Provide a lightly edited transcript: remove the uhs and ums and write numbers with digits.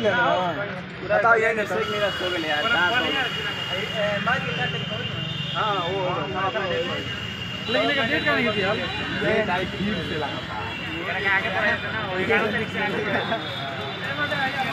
लेना बताओ ये नहीं सेक मेरा सो गया यार हां वो लेकिन डेट का नहीं थी यार ये डाइट से लगा था आगे